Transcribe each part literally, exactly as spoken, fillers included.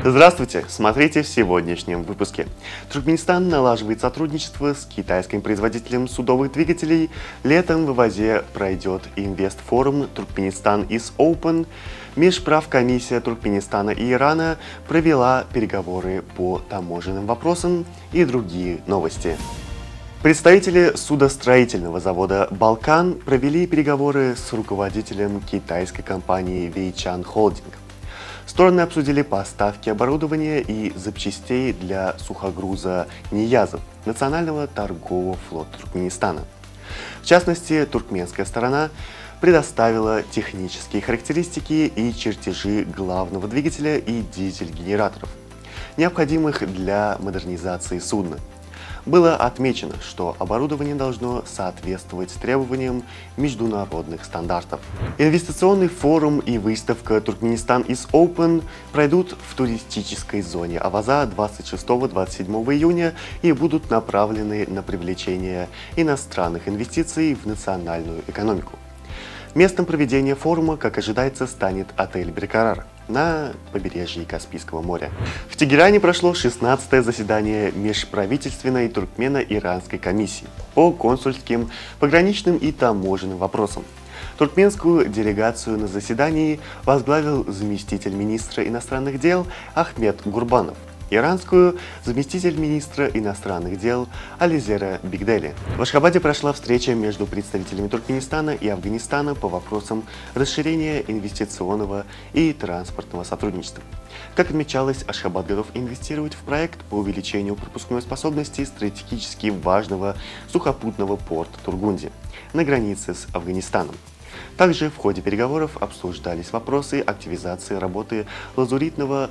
Здравствуйте! Смотрите в сегодняшнем выпуске. Туркменистан налаживает сотрудничество с китайским производителем судовых двигателей. Летом в Азии пройдет инвестфорум Туркменистан is Open. Межправкомиссия Туркменистана и Ирана провела переговоры по таможенным вопросам и другие новости. Представители судостроительного завода «Балкан» провели переговоры с руководителем китайской компании Вэйчан Холдинг. Стороны обсудили поставки оборудования и запчастей для сухогруза «Ниязов» национального торгового флота Туркменистана. В частности, туркменская сторона предоставила технические характеристики и чертежи главного двигателя и дизель-генераторов, необходимых для модернизации судна. Было отмечено, что оборудование должно соответствовать требованиям международных стандартов. Инвестиционный форум и выставка Туркменистан is Open пройдут в туристической зоне Аваза двадцать шестого — двадцать седьмого июня и будут направлены на привлечение иностранных инвестиций в национальную экономику. Местом проведения форума, как ожидается, станет отель «Беркарар» на побережье Каспийского моря. В Тегеране прошло шестнадцатое заседание межправительственной туркмено-иранской комиссии по консульским, пограничным и таможенным вопросам. Туркменскую делегацию на заседании возглавил заместитель министра иностранных дел Ахмед Гурбанов. Иранскую – заместитель министра иностранных дел Ализера Бигдели. В Ашхабаде прошла встреча между представителями Туркменистана и Афганистана по вопросам расширения инвестиционного и транспортного сотрудничества. Как отмечалось, Ашхабад готов инвестировать в проект по увеличению пропускной способности стратегически важного сухопутного порта Тургунди на границе с Афганистаном. Также в ходе переговоров обсуждались вопросы активизации работы лазуритного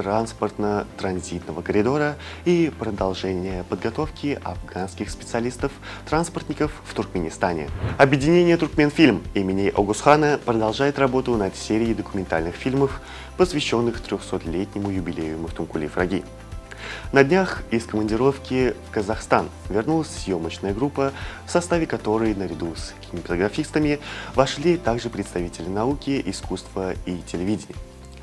транспортно-транзитного коридора и продолжения подготовки афганских специалистов-транспортников в Туркменистане. Объединение «Туркменфильм» имени Огузхана продолжает работу над серией документальных фильмов, посвященных трехсотлетнему юбилею Мухтумкули Фраги. На днях из командировки в Казахстан вернулась съемочная группа, в составе которой наряду с кинематографистами вошли также представители науки, искусства и телевидения.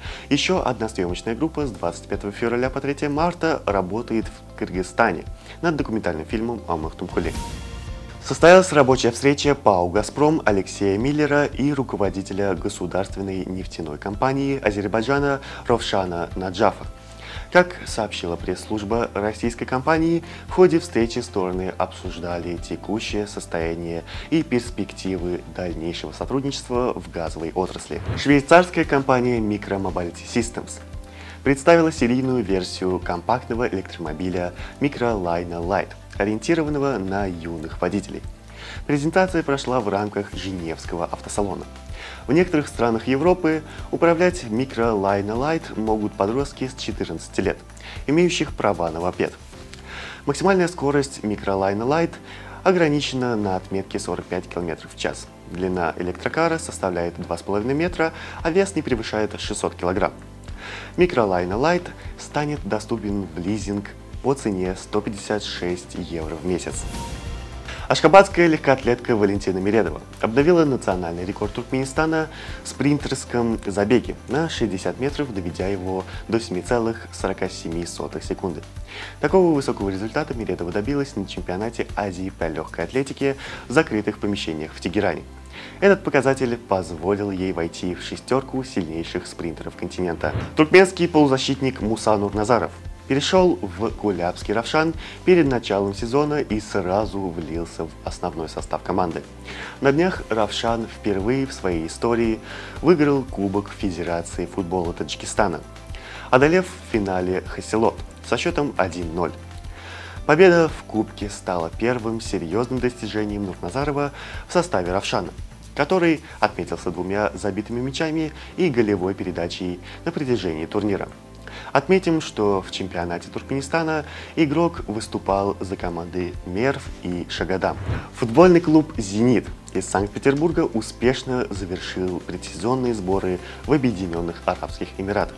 Еще одна съемочная группа с двадцать пятого февраля по третьего марта работает в Кыргызстане над документальным фильмом о Мухтумкуле. Состоялась рабочая встреча ПАО «Газпром» Алексея Миллера и руководителя государственной нефтяной компании Азербайджана Ровшана Наджафа. Как сообщила пресс-служба российской компании, в ходе встречи стороны обсуждали текущее состояние и перспективы дальнейшего сотрудничества в газовой отрасли. Швейцарская компания Micro Mobility Systems представила серийную версию компактного электромобиля Microliner Light, ориентированного на юных водителей. Презентация прошла в рамках Женевского автосалона. В некоторых странах Европы управлять Microliner Light могут подростки с четырнадцати лет, имеющих права на мопед. Максимальная скорость Microliner Light ограничена на отметке сорок пять километров в час. Длина электрокара составляет два с половиной метра, а вес не превышает шестисот килограмм. Microliner Light станет доступен в лизинг по цене сто пятьдесят шесть евро в месяц. Ашхабадская легкоатлетка Валентина Миредова обновила национальный рекорд Туркменистана в спринтерском забеге на шестьдесят метров, доведя его до семи целых сорока семи сотых секунды. Такого высокого результата Миредова добилась на чемпионате Азии по легкой атлетике в закрытых помещениях в Тегеране. Этот показатель позволил ей войти в шестерку сильнейших спринтеров континента. Туркменский полузащитник Муса Нурназаров перешел в Кулябский Равшан перед началом сезона и сразу влился в основной состав команды. На днях Равшан впервые в своей истории выиграл Кубок Федерации футбола Таджикистана, одолев в финале Хасилот со счетом один ноль. Победа в Кубке стала первым серьезным достижением Нурназарова в составе Равшана, который отметился двумя забитыми мячами и голевой передачей на протяжении турнира. Отметим, что в чемпионате Туркменистана игрок выступал за команды Мерв и Шагадам. Футбольный клуб «Зенит» из Санкт-Петербурга успешно завершил предсезонные сборы в Объединенных Арабских Эмиратах.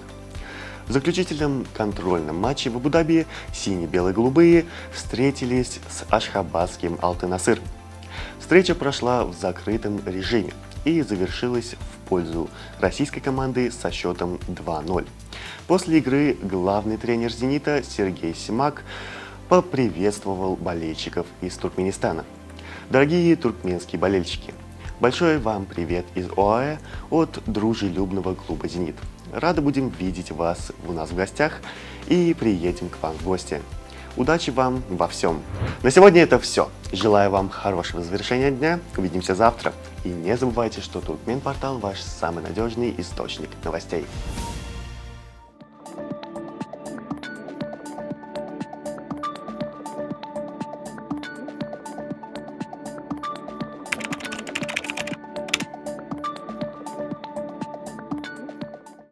В заключительном контрольном матче в Абу-Даби сине-бело-голубые встретились с ашхабадским Алты-Насыр. Встреча прошла в закрытом режиме, и завершилась в пользу российской команды со счетом два ноль. После игры главный тренер «Зенита» Сергей Симак поприветствовал болельщиков из Туркменистана. Дорогие туркменские болельщики, большой вам привет из ОАЭ от дружелюбного клуба «Зенит». Рады будем видеть вас у нас в гостях и приедем к вам в гости. Удачи вам во всем. На сегодня это все. Желаю вам хорошего завершения дня. Увидимся завтра. И не забывайте, что Туркмен-портал ваш самый надежный источник новостей.